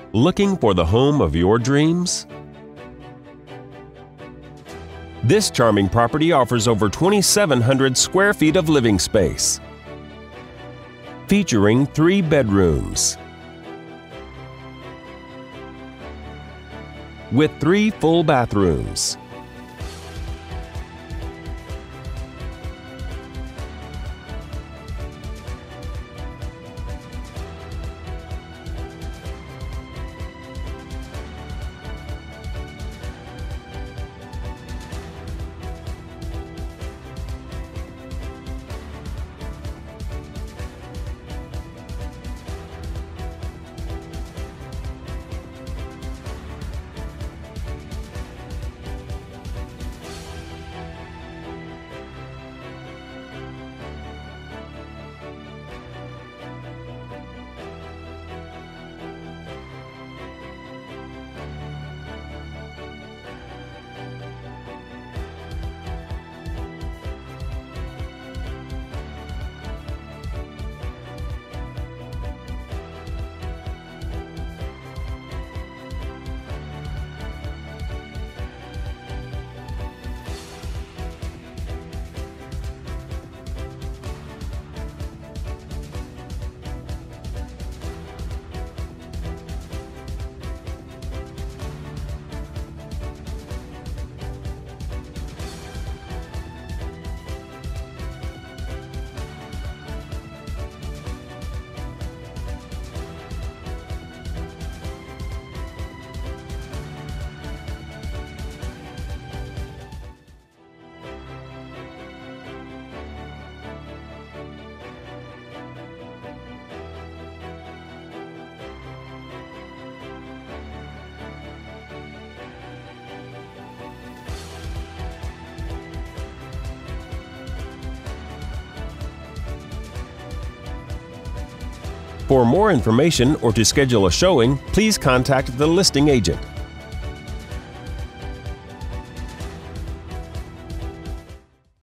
Looking for the home of your dreams? This charming property offers over 2,700 square feet of living space, featuring 3 bedrooms with 3 full bathrooms. For more information or to schedule a showing, please contact the listing agent.